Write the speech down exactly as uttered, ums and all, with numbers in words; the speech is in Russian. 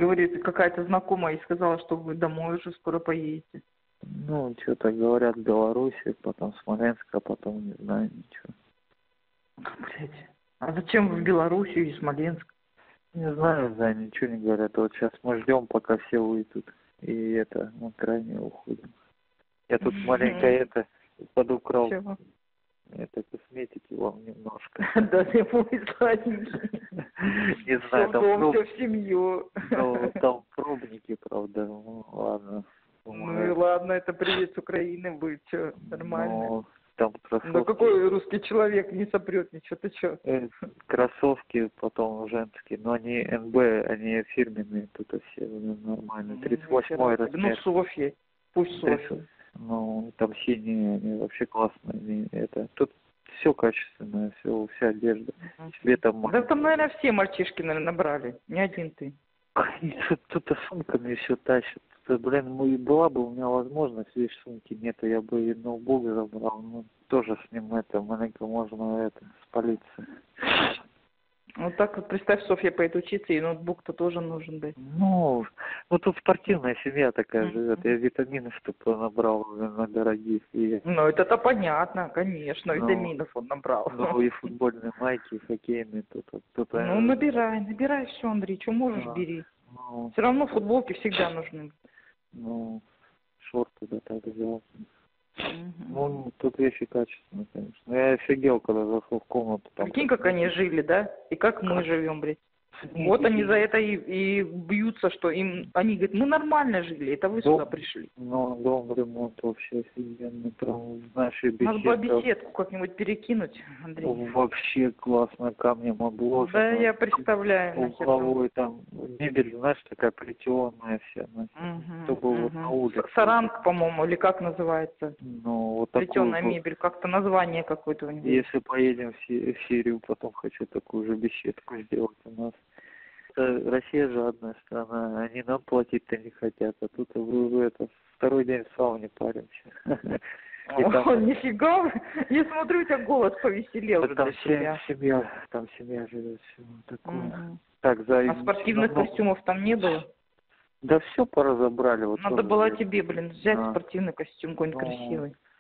говорит, какая-то знакомая и сказала, что вы домой уже скоро поедете. Ну, что-то говорят, Беларуси, потом Смоленск, а потом не знаю ничего. Блять. А зачем вы в Белоруссию и Смоленск? Не знаю, да, ничего не говорят. Вот сейчас мы ждем, пока все уйдут. И это, мы крайне уходим. Я тут маленько это подукрал. Чего? Это косметики вам немножко. Да ты мой сладенький. Не знаю, Все в там дом, проб- все в семью. ну, там пробники, правда. Ну, ладно. Ну и ладно, это привет с Украины будет, что, нормально. Ну, там Да кроссовки. какой русский человек не сопрет ничего, ты что? Э, Кроссовки, потом женские, но они эн бэ, они фирменные, тут все нормальные. тридцать восьмой Ну, размер. Софья, пусть Софья. Ну, там синие, они вообще классные. Они, это, тут все качественное, все, вся одежда. Летом... Да там, наверное, все мальчишки, наверное, набрали, не один ты. Тут-то сумками все тащат. Тут, блин, ну, и была бы у меня возможность, вещь сумки нет, я бы и ноутбук забрал, но тоже с ним это, маленько можно это, спалиться. Вот так вот, представь, Софья поедет учиться, и ноутбук-то тоже нужен, да. Ну, ну тут спортивная семья такая Mm-hmm. живет, я витамины что-то набрал на дорогих. И... Ну, это-то понятно, конечно, ну, витаминов он набрал. Ну, и футбольные майки, и хоккейные, тут, тут... Ну, набирай, набирай все, Андрей, что можешь, а, бери. ну, Все равно футболки всегда нужны. Ну, шорты, да, так взял. Mm-hmm. Ну, тут вещи качественные, конечно. Я офигел, когда зашел в комнату. Там Прикинь, как они жили, да? И как мы живем, блядь. Нет, Вот они нет. за это и, и бьются, что им... Они говорят, мы нормально жили, это вы Дом, сюда пришли. Ну, дом, ремонт вообще офигенный. Прям, знаешь, и Надо было беседка. беседку как-нибудь перекинуть, Андрей. Вообще классно, камнем обложено. Да, я представляю. Угловой там, мебель, знаешь, такая плетеная вся. Угу, чтобы угу. вот на улице. Саранг, по-моему, или как называется? Ну, вот плетеная такую, мебель, как-то название какое-то у него. Если поедем в, Си- в Сирию, потом хочу такую же беседку сделать у нас. Это Россия жадная страна, они нам платить-то не хотят, а тут вы, вы это второй день в сауне паримся. И там, О, нифига, я смотрю, у тебя голос повеселел. там для се- тебя. семья, там семья живет, все такое. Мгм. Так, за А спортивных ну, костюмов там не было? Да все поразобрали. Вот Надо тоже было есть. тебе, блин, взять А. спортивный костюм какой-нибудь Ну, красивый.